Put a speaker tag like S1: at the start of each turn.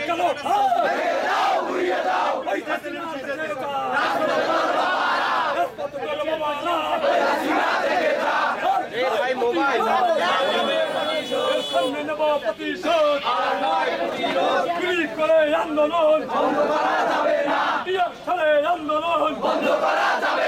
S1: কেন উড়িয়ে দাও ওই হাসিনা সামনে নেব প্রতিশোধ গুলি করে আন্দোলন বন্ধ করা যাবে না, আন্দোলন বন্ধ করা যাবে